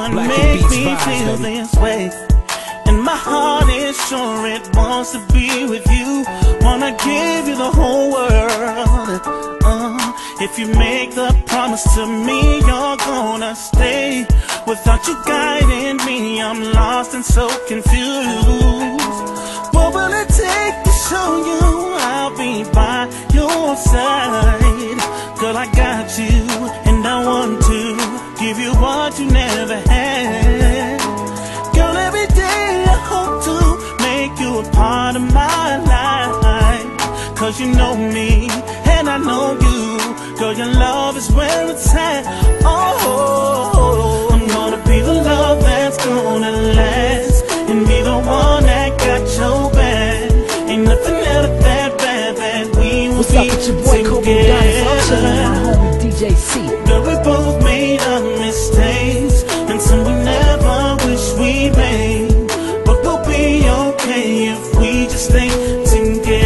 one make me feel this way. And my heart is sure it wants to be with you. Wanna give you the whole world. If you make the promise to me, you're gonna stay. Without you guiding me, I'm lost and so confused. What will it take to show you I'll be by your side? Girl, I got you, and I want to give you what you never had. Girl, every day I hope to make you a part of my life. Cause you know me, and I know you. Girl, your love is where it's at. Oh, I'm gonna be the love that's gonna last, and be the one that got your back. Ain't nothing ever that bad that we will be together. DJ C. Girl, we both made our mistakes, and some we never wish we made. But we'll be okay if we just stay together.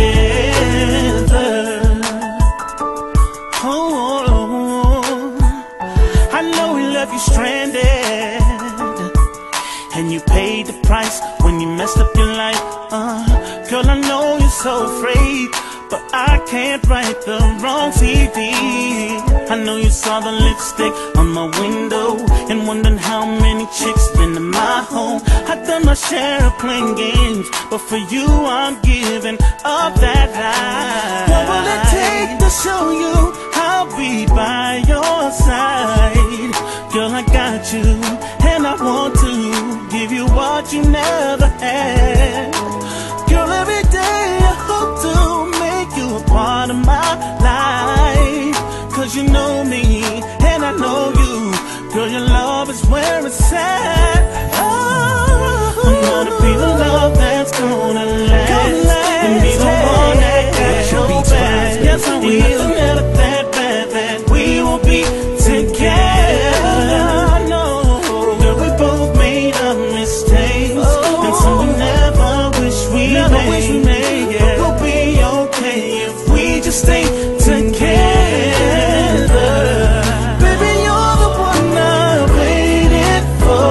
Oh, I know we left you stranded, and you paid the price when you messed up your life. Girl, I know you're so afraid, but I can't write the wrong CD. I know you saw the lipstick on my window and wondering how many chicks been in my home. I've done my share of playing games, but for you I'm giving up that life. What will it take to show you I'll be by your side? Girl, I got you, and I want to give you what you never had. Girl, every day I hope to make you a part of my life. Cause you know me, and I know you. Girl, your love is where it's at. Oh, I'm gonna be the love that's gonna last, and be the one that got your back. Yes, I will. Ain't nothing ever that bad that we will be together. I know, girl, we both made our mistakes, and some we never wish we made. But we'll be okay if we just stay together. Baby, you're the one I waited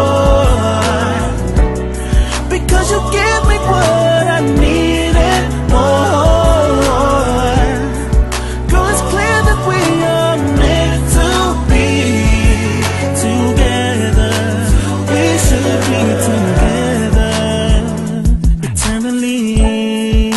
for, because you give me what I needed more. Girl, it's clear that we are meant to be together. We should be together eternally.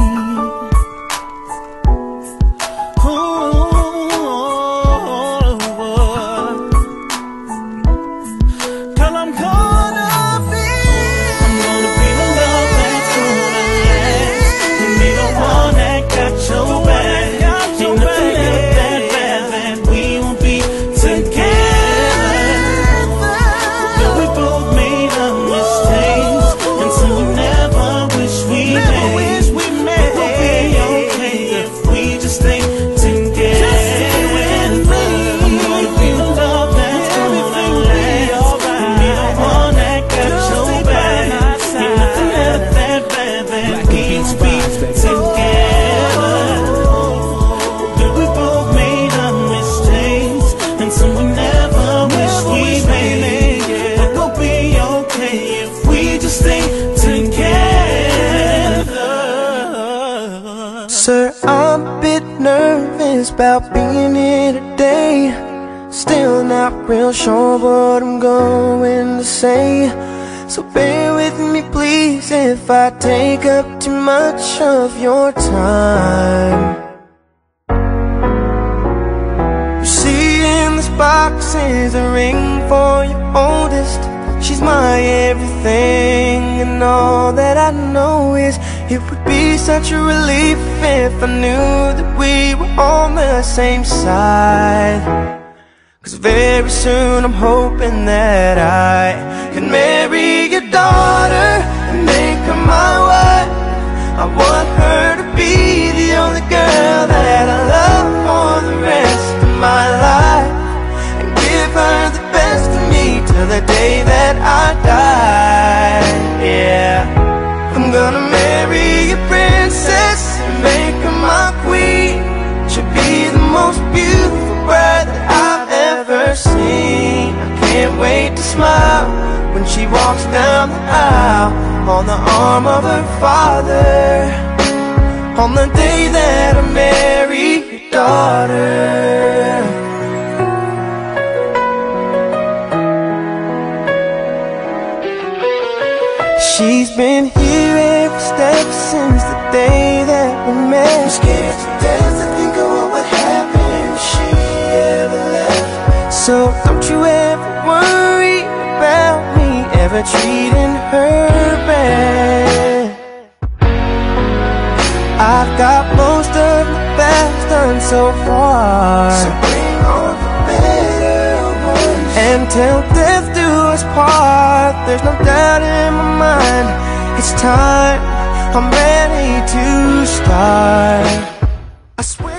Sir, I'm a bit nervous about being here today. Still not real sure what I'm going to say. So bear with me please if I take up too much of your time. You see in this box is a ring for your oldest. She's my everything, and all that I know is it would be such a relief if I knew that we were on the same side. Cause very soon I'm hoping that I can marry your daughter and make her my wife. I want her to be the only girl that I love for the rest of my life, and give her the best of me till the day that I die. Yeah, I'm gonna marry a princess and make her my queen. She'll be the most beautiful bride that I've ever seen. I can't wait to smile when she walks down the aisle on the arm of her father, on the day that I marry your daughter. She's been here every step since the day that we met. I'm scared to death to think of what would happen if she ever left. So don't you ever worry about me ever treating her bad. I've got most of the best done so far, so bring on the better ones. And till death do us part, there's no doubt in my mind, it's time, I'm ready to start. I swear